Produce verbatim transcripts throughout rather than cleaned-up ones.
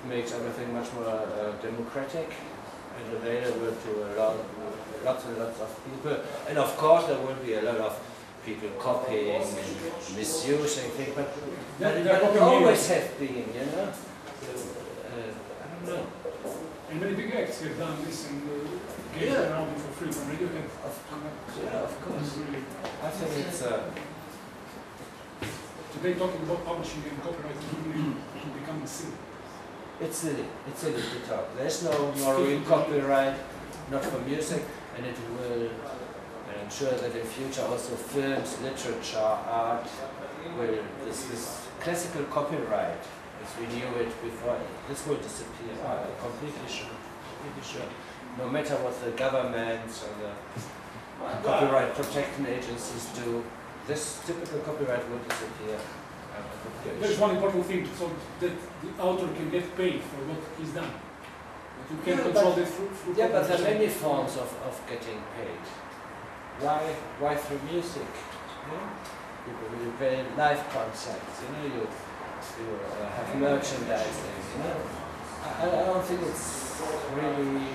makes everything much more uh, democratic and available to a lot, lots and lots of people. And of course there will be a lot of people copying and misusing things, but, but it will always have been, you know? So, uh, I don't know. And many big acts have done this and uh, gave yeah. their album for free from radio. Of, yeah, of course. I think it's... Uh, Today talking about publishing and copyright is really becoming silly. It's silly. It's silly to talk. There's no more real copyright, not for music, and it will ensure that in future also films, literature, art will, this, this classical copyright, as we knew it before, this will disappear. I'm completely sure. Completely sure. No matter what the governments or the copyright protection agencies do, this typical copyright will disappear. There's one important thing, so that the author can get paid for what he's done. But you can yeah, control but, it through, through Yeah, but there are many forms of, of getting paid. Why, why through music? Yeah? People will pay live concerts, you know, you, you uh, have merchandising, you know. I, I don't think it's really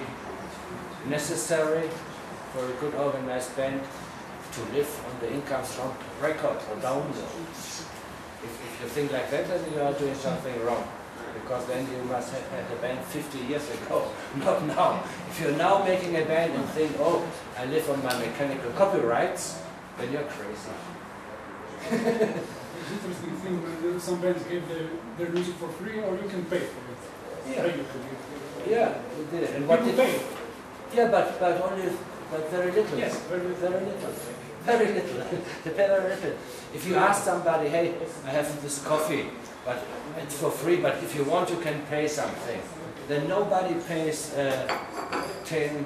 necessary for a good organized band to live on the incomes from records or downloads. If, if you think like that, then you are doing something wrong. Because then you must have had a band fifty years ago, not now. If you're now making a band and think, oh, I live on my mechanical copyrights, then you're crazy. It's an interesting thing when some bands give their, their music for free, or you can pay for it. Yeah, yeah, we did it. And what did pay? Yeah, but but only but very little. Yes, very little. Very little. Very little. They pay very little. If you ask somebody, hey, I have this coffee, but it's for free, but if you want, you can pay something. Then nobody pays uh, ten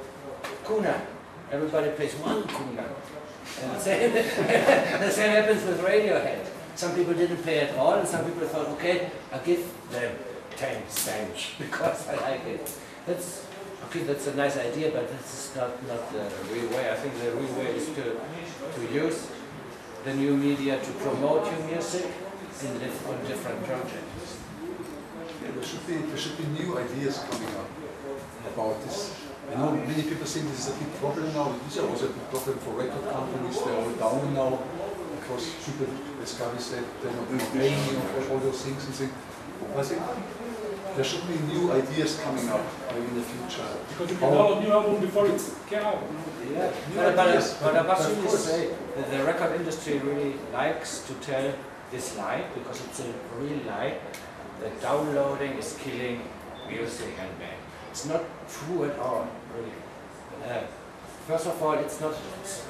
kuna. Everybody pays one kuna. And the same, the same happens with Radiohead. Some people didn't pay at all, and some people thought, okay, I'll give them ten cents because I like it. That's okay. That's a nice idea, but this is not not the real way. I think the real way is to to use the new media to promote your music and live on different projects. Yeah, there should be there should be new ideas coming up about this. I know many people think this is a big problem now. This is also a big problem for record companies. They're all down now because people, as Gabi said, they're not paying for all those things and things. I think there should be new ideas coming up in the future. Because you can download a new album before it came out. Yeah, but, but, but I must really say that the record industry really likes to tell this lie, because it's a real lie, that downloading is killing music and band. It's not true at all, really. Uh, first of all, it's not. It's,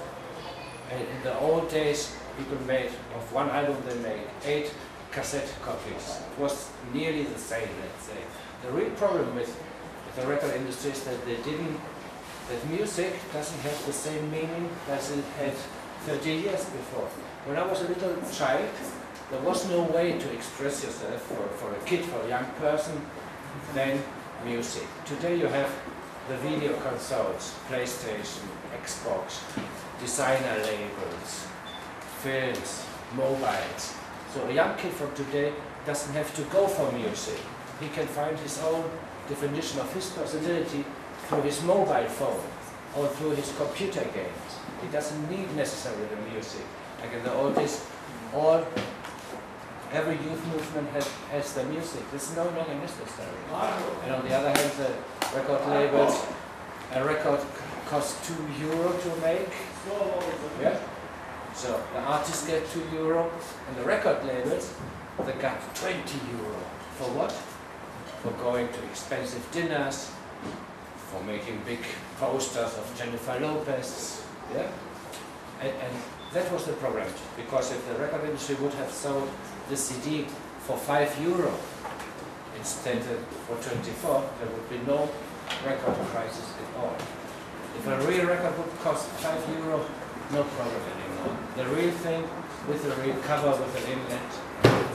in the old days, people made, of one album they made eight cassette copies. It was nearly the same, let's say. The real problem with, with the record industry is that they didn't, that music doesn't have the same meaning as it had thirty years before. When I was a little child, there was no way to express yourself for, for a kid, for a young person, than music. Today you have the video consoles, PlayStation, Xbox, designer labels, films, mobiles. So a young kid from today doesn't have to go for music. He can find his own definition of his personality through his mobile phone or through his computer games. He doesn't need necessarily the music. Like in the old days, all every youth movement has, has the music. This is no longer necessary. And on the other hand, the record labels, a record costs two euro to make. Yeah. So the artists get two euro, and the record labels, they got twenty euro. For what? For going to expensive dinners, for making big posters of Jennifer Lopez. Yeah. And, and that was the problem, because if the record industry would have sold the C D for five euro instead of for twenty-four, there would be no record crisis at all. If a real record would cost five euro, no problem anymore. The real thing with the real cover with the inlet,